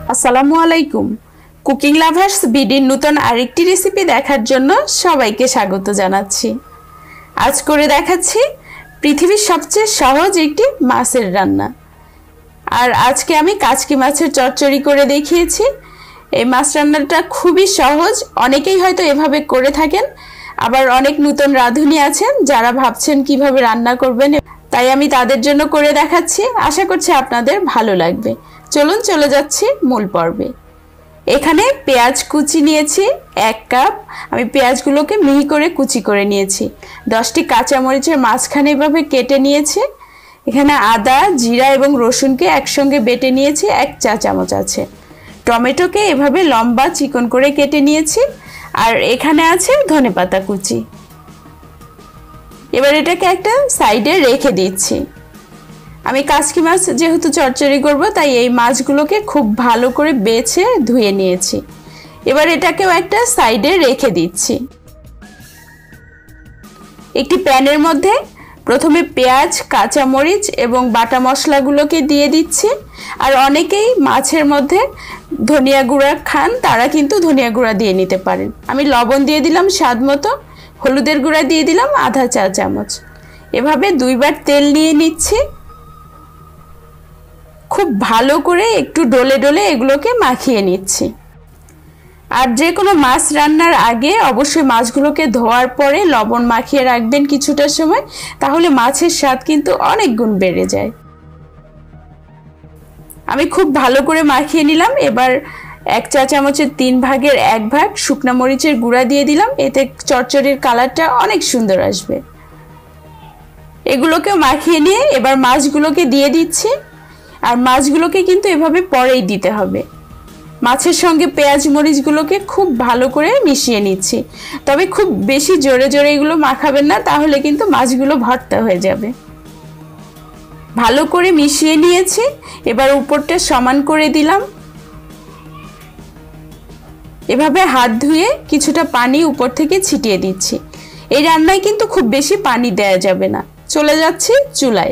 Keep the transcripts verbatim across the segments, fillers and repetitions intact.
আসসালামু আলাইকুম। Cooking lovers বিডির নতুন আরেকটি রেসিপি দেখার জন্য সবাইকে স্বাগত জানাচ্ছি। আজ করে দেখাচ্ছি পৃথিবীর সবচেয়ে সহজ একটি মাছের রান্না। আর আজকে আমি কাচকি মাছের চচ্চড়ি করে দেখিয়েছি। এই মাছ রান্নাটা খুবই সহজ, অনেকেই হয়তো এভাবে করে থাকেন, আবার অনেক নতুন রাঁধুনি আছেন যারা ভাবছেন কিভাবে রান্না করবেন, তাই আমি তাদের জন্য করে দেখাচ্ছি। আশা করছি আপনাদের ভালো লাগবে। চলুন চলে যাচ্ছি মূল পর্বে। এখানে পেঁয়াজ কুচি নিয়েছি এক কাপ। আমি পেঁয়াজগুলোকে মিহি করে কুচি করে নিয়েছি। দশটি কাঁচামরিচের মাঝখানে এভাবে কেটে নিয়েছি। এখানে আদা, জিরা এবং রসুনকে একসঙ্গে বেটে নিয়েছি, এক চা চামচ আছে। টমেটোকে এভাবে লম্বা চিকন করে কেটে নিয়েছি। আর এখানে আছে ধনেপাতা কুচি। এবার এটাকে একটা সাইডে রেখে দিচ্ছি। আমি কাচকি মাছ যেহেতু চচ্চড়ি করব, তাই এই মাছগুলোকে খুব ভালো করে বেছে ধুয়ে নিয়েছি। এবার এটাকেও একটা সাইডে রেখে দিচ্ছি। একটি প্যানের মধ্যে প্রথমে পেঁয়াজ, কাঁচামরিচ এবং বাটা মশলাগুলোকে দিয়ে দিচ্ছি। আর অনেকেই মাছের মধ্যে ধনিয়া গুঁড়া খান, তারা কিন্তু ধনিয়া গুঁড়া দিয়ে নিতে পারেন। আমি লবণ দিয়ে দিলাম স্বাদ মতো, হলুদের গুঁড়া দিয়ে দিলাম আধা চা চামচ। এভাবে দুইবার তেল নিয়ে নিচ্ছি। খুব ভালো করে একটু ডলে ডলে এগুলোকে মাখিয়ে নিচ্ছি। আর যে কোনো মাছ রান্নার আগে অবশ্যই মাছগুলোকে ধোয়ার পরে লবণ মাখিয়ে রাখবেন কিছুটা সময়, তাহলে মাছের স্বাদ কিন্তু অনেক গুণ বেড়ে যায়। আমি খুব ভালো করে মাখিয়ে নিলাম। এবার এক চা চামচের তিন ভাগের এক ভাগ শুকনো মরিচের গুঁড়া দিয়ে দিলাম, এতে চচ্চড়ির কালারটা অনেক সুন্দর আসবে। এগুলোকে মাখিয়ে নিয়ে এবার মাছগুলোকে দিয়ে দিচ্ছি। আর মাছগুলোকে কিন্তু এভাবে পরেই দিতে হবে। মাছের সঙ্গে পেঁয়াজ মরিচগুলোকে খুব ভালো করে মিশিয়ে নিচ্ছি। তবে খুব বেশি জোরে জোরে এগুলো মাখাবেন না, তাহলে কিন্তু মাছগুলো ভর্তা হয়ে যাবে। ভালো করে মিশিয়ে নিয়েছি। এবার উপরটা সমান করে দিলাম। এভাবে হাত ধুয়ে কিছুটা পানি উপর থেকে ছিটিয়ে দিচ্ছি। এই রান্নায় কিন্তু খুব বেশি পানি দেওয়া যাবে না। চলে যাচ্ছি চুলায়।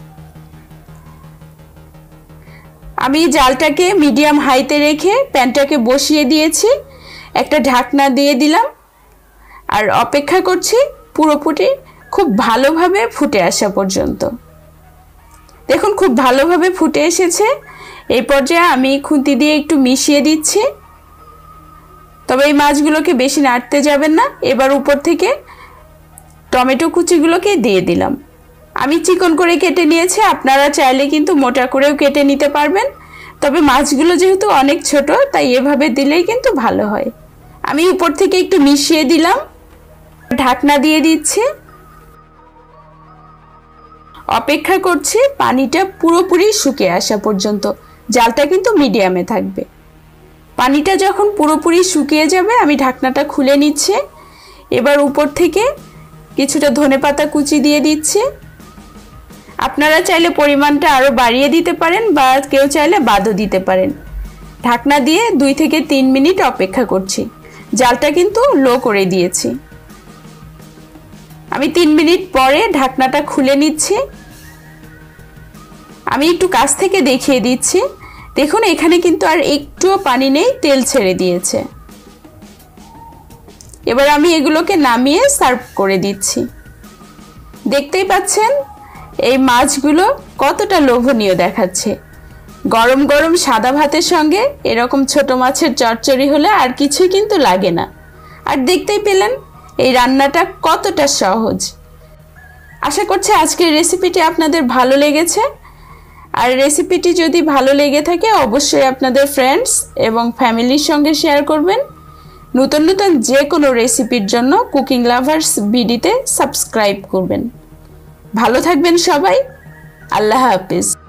আমি জালটাকে মিডিয়াম হাইতে রেখে প্যানটাকে বসিয়ে দিয়েছি। একটা ঢাকনা দিয়ে দিলাম আর অপেক্ষা করছি পুরোপুরি খুব ভালোভাবে ফুটে আসা পর্যন্ত। দেখুন খুব ভালোভাবে ফুটে এসেছে। এই পর্যায়ে আমি খুন্তি দিয়ে একটু মিশিয়ে দিচ্ছি। তবে এই মাছগুলোকে বেশি নাড়তে যাবেন না। এবার উপর থেকে টমেটো কুচিগুলোকে দিয়ে দিলাম। আমি চিকন করে কেটে নিয়েছি, আপনারা চাইলে কিন্তু মোটা করেও কেটে নিতে পারবেন। তবে মাছগুলো যেহেতু অনেক ছোট, তাই এভাবে দিলেই কিন্তু ভালো হয়। আমি উপর থেকে একটু মিশিয়ে দিলাম, ঢাকনা দিয়ে দিচ্ছি। অপেক্ষা করছি পানিটা পুরোপুরি শুকিয়ে আসা পর্যন্ত। জালটা কিন্তু মিডিয়ামে থাকবে। পানিটা যখন পুরোপুরি শুকিয়ে যাবে, আমি ঢাকনাটা খুলে নিচ্ছি। এবার উপর থেকে কিছুটা ধনেপাতা কুচি দিয়ে দিচ্ছি। আপনারা চাইলে পরিমাণটা আরও বাড়িয়ে দিতে পারেন, বা কেউ চাইলে বাদও দিতে পারেন। ঢাকনা দিয়ে দুই থেকে তিন মিনিট অপেক্ষা করছি। জালটা কিন্তু লো করে দিয়েছি। আমি তিন মিনিট পরে ঢাকনাটা খুলে নিচ্ছি। আমি একটু কাছ থেকে দেখিয়ে দিচ্ছি। দেখুন এখানে কিন্তু আর একটুও পানি নেই, তেল ছেড়ে দিয়েছে। এবার আমি এগুলোকে নামিয়ে সার্ভ করে দিচ্ছি। দেখতেই পাচ্ছেন এই মাছগুলো কতটা লোভনীয় দেখাচ্ছে। গরম গরম সাদা ভাতের সঙ্গে এরকম ছোট মাছের চচ্চড়ি হলে আর কিছুই কিন্তু লাগে না। আর দেখতেই পেলেন এই রান্নাটা কতটা সহজ। আশা করছি আজকের রেসিপিটি আপনাদের ভালো লেগেছে। আর রেসিপিটি যদি ভালো লেগে থাকে অবশ্যই আপনাদের ফ্রেন্ডস এবং ফ্যামিলির সঙ্গে শেয়ার করবেন। নতুন নতুন যে কোনো রেসিপির জন্য কুকিং লাভার্স বিডিতে সাবস্ক্রাইব করবেন। ভালো থাকবেন সবাই। আল্লাহ হাফেজ।